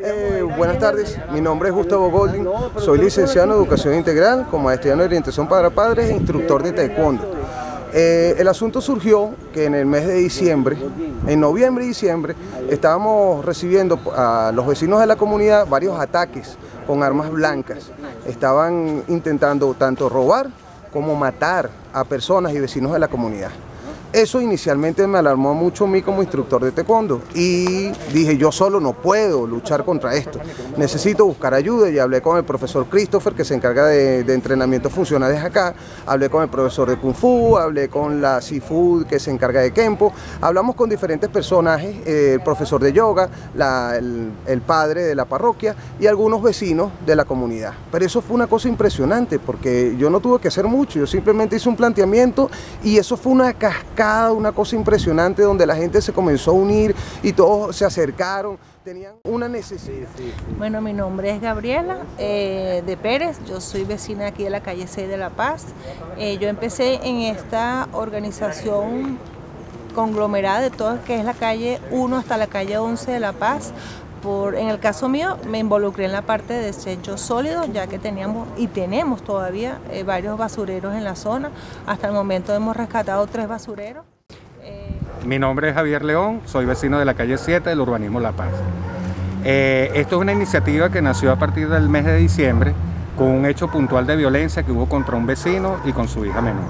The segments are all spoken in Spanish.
Buenas tardes, mi nombre es Gustavo Golding, soy licenciado en Educación Integral, con maestría en Orientación para Padres e instructor de Taekwondo. El asunto surgió que en el mes de diciembre, en noviembre y diciembre, estábamos recibiendo a los vecinos de la comunidad varios ataques con armas blancas. Estaban intentando tanto robar como matar a personas y vecinos de la comunidad. Eso inicialmente me alarmó mucho a mí como instructor de taekwondo y dije, yo solo no puedo luchar contra esto, necesito buscar ayuda, y hablé con el profesor Christopher, que se encarga de entrenamientos funcionales acá, hablé con el profesor de Kung Fu, hablé con la Seafood, que se encarga de Kempo, hablamos con diferentes personajes, el profesor de yoga, el padre de la parroquia y algunos vecinos de la comunidad. Pero eso fue una cosa impresionante, porque yo no tuve que hacer mucho, yo simplemente hice un planteamiento y eso fue una cascada, una cosa impresionante, donde la gente se comenzó a unir y todos se acercaron, tenían una necesidad. Bueno, mi nombre es Gabriela de Pérez, yo soy vecina aquí de la calle 6 de La Paz. Yo empecé en esta organización conglomerada de todo, que es la calle 1 hasta la calle 11 de La Paz. En el caso mío me involucré en la parte de desechos sólidos, ya que teníamos y tenemos todavía varios basureros en la zona. Hasta el momento hemos rescatado 3 basureros. Mi nombre es Javier León, soy vecino de la calle 7 del urbanismo La Paz. Esto es una iniciativa que nació a partir del mes de diciembre con un hecho puntual de violencia que hubo contra un vecino y con su hija menor.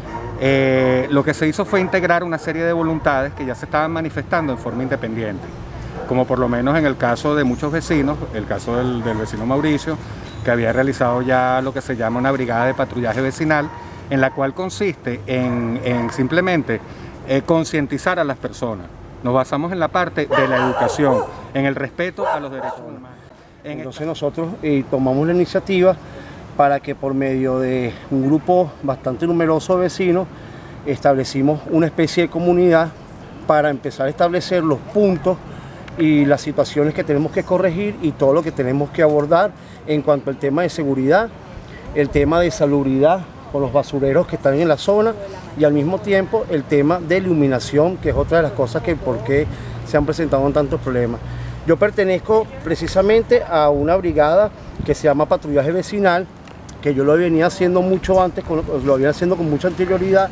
Lo que se hizo fue integrar una serie de voluntades que ya se estaban manifestando en forma independiente, como por lo menos en el caso de muchos vecinos, el caso del vecino Mauricio, que había realizado ya lo que se llama una brigada de patrullaje vecinal, en la cual consiste en simplemente concientizar a las personas. Nos basamos en la parte de la educación, en el respeto a los derechos humanos. Entonces nosotros tomamos la iniciativa para que por medio de un grupo bastante numeroso de vecinos establecimos una especie de comunidad para empezar a establecer los puntos y las situaciones que tenemos que corregir y todo lo que tenemos que abordar en cuanto al tema de seguridad, el tema de salubridad con los basureros que están en la zona y al mismo tiempo el tema de iluminación, que es otra de las cosas que por qué se han presentado tantos problemas. Yo pertenezco precisamente a una brigada que se llama patrullaje vecinal, que yo lo venía haciendo mucho antes, lo venía haciendo con mucha anterioridad,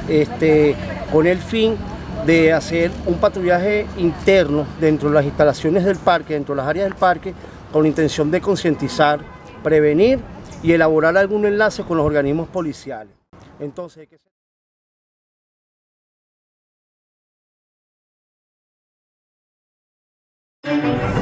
con el fin de hacer un patrullaje interno dentro de las instalaciones del parque, dentro de las áreas del parque, con la intención de concientizar, prevenir y elaborar algún enlace con los organismos policiales. Entonces, ¿qué